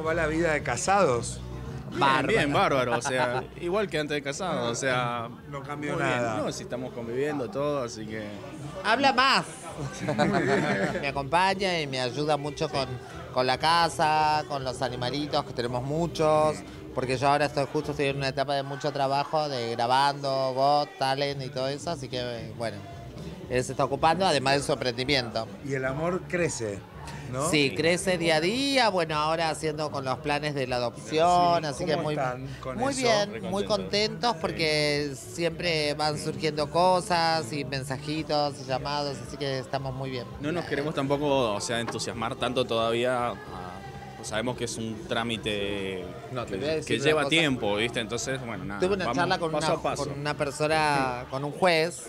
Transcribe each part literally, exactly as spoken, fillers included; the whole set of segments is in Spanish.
¿Cómo va la vida de casados? Bien, bien, bárbaro, o sea, igual que antes de casado, o sea... No cambió muy nada. bien. No, si estamos conviviendo todo, así que... Habla más. Me acompaña y me ayuda mucho con, con la casa, con los animalitos, que tenemos muchos. Porque yo ahora estoy justo estoy en una etapa de mucho trabajo, de grabando, Got, Talent y todo eso. Así que, bueno, él se está ocupando, además de su emprendimiento. Y el amor crece, ¿no? Sí, crece día a día. Bueno, ahora haciendo con los planes de la adopción. Sí, así que ¿cómo muy, están con muy eso? bien, muy contentos porque siempre van surgiendo cosas y mensajitos y llamados. Así que estamos muy bien. No nos queremos tampoco, o sea, entusiasmar tanto todavía. a- pues sabemos que es un trámite No, te que, voy a decir que una lleva cosa. tiempo, ¿viste? Entonces, bueno, nada. Tuve una vamos charla con paso una, a paso. con una persona, con un juez.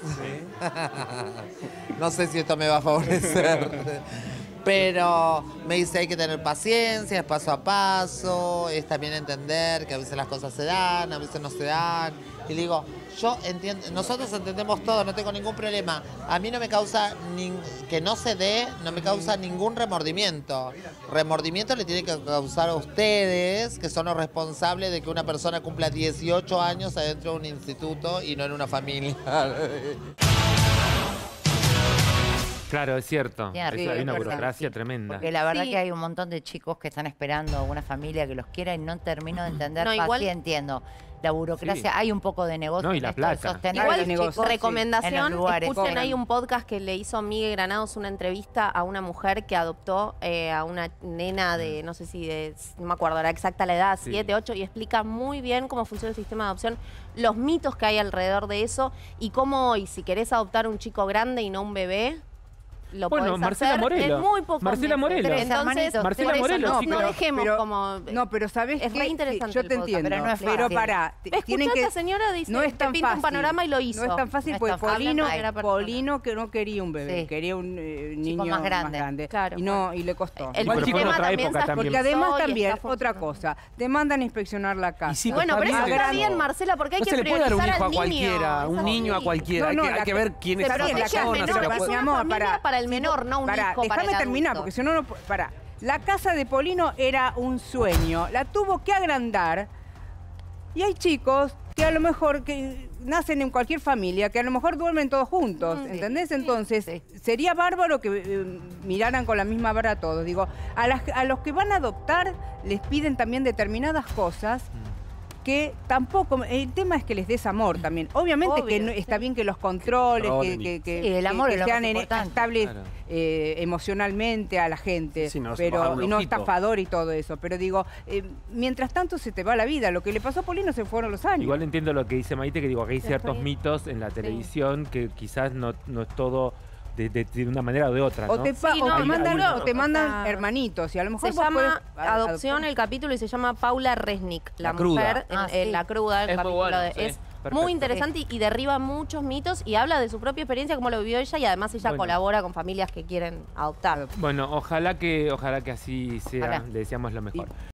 No sé si esto me va a favorecer. Pero me dice hay que tener paciencia, es paso a paso, es también entender que a veces las cosas se dan, a veces no se dan. Y le digo, yo entiendo, nosotros entendemos todo, no tengo ningún problema. A mí no me causa, nin- que no se dé, no me causa ningún remordimiento. Remordimiento le tiene que causar a ustedes, que son los responsables de que una persona cumpla dieciocho años adentro de un instituto y no en una familia. Claro, es cierto. Tiene Es- razón, hay una es verdad, burocracia sí. tremenda. Porque la verdad Sí. que hay un montón de chicos que están esperando una familia que los quiera y no termino de entender. No, pa, igual- sí entiendo. La burocracia, Sí. hay un poco de negocio. No, y en la esto de plata. sostener Igual, a los chicos en los recomendación, lugares. escuchen, hay un podcast que le hizo Miguel Granados una entrevista a una mujer que adoptó eh, a una nena de, no sé si de, no me acuerdo la exacta la edad, Sí. siete, ocho, y explica muy bien cómo funciona el sistema de adopción, los mitos que hay alrededor de eso y cómo hoy, si querés adoptar un chico grande y no un bebé, lo Bueno, podés Marcela hacer Morelo. en muy pocos Marcela meses. Morelo. Tres Entonces, hermanitos. Marcela por eso, Morelo, no, sí, no pero- dejemos pero- como... No, pero ¿sabés Es qué? re interesante Yo el te podcast, entiendo, pero no es pero fácil. para, te- Escuchá tienen a que... esta señora, dice, no es te tan pinta fácil. un panorama y lo hizo. No es tan fácil No es porque tan fácil. Polino, Habla con la persona. Polino que no quería un bebé, Sí. quería un eh, niño más grande. Claro, y no bueno. y le costó. El Bueno, fue en sistema otra también época se también. Porque además actualizó y también, está otra funcionando. cosa, te mandan a inspeccionar la casa. Y sí, Bueno, pero eso está está bien. bien, Marcela, porque hay No que se le puede dar un priorizar hijo a al niño. cualquiera, un Es niño a así. cualquiera. No, hay no, que, hay la que que- ver quién es Pero esa protege persona. al se menor, la es puede- una Mi amor, familia para- para el menor, no un Pará, hijo para déjame el terminar, adulto. porque si no, no... Para, la casa de Polino era un sueño, la tuvo que agrandar y hay chicos que a lo mejor que nacen en cualquier familia, que a lo mejor duermen todos juntos, Mm, sí, ¿entendés? sí, Entonces, sí. sería bárbaro que eh, miraran con la misma vara a todos. Digo, a, las- a los que van a adoptar les piden también determinadas cosas que tampoco, el tema es que les des amor también. Obviamente Obvio, que no- sí. está bien que los controles, que, Controlen. que, que- Sí, el que- amor que es lo sean más en- importante. estables Claro. eh, emocionalmente a la gente, Sí, no se baja pero un y no ojito. estafador y todo eso. Pero digo, eh, mientras tanto se te va la vida. Lo que le pasó a Polino se fueron los años. Igual entiendo lo que dice Maite, que digo que hay Sí, ciertos sí. mitos en la televisión que quizás no, no es todo de, de- de una manera o de otra, O ¿no? te, pa- Sí, o no, te mandan, seguro. o te mandan O sea, hermanitos y a lo mejor Se vos llama podés- Adopción adoptar. el capítulo y se llama Paula Resnick, la, La cruda. mujer, en- Ah, en sí. la cruda, el Es muy capítulo bueno, de- sí. es Perfecto. muy interesante y, y derriba muchos mitos y habla de su propia experiencia, cómo lo vivió ella y además ella Bueno. colabora con familias que quieren adoptar. Bueno, ojalá que, ojalá que así sea. Ojalá. Le deseamos lo mejor.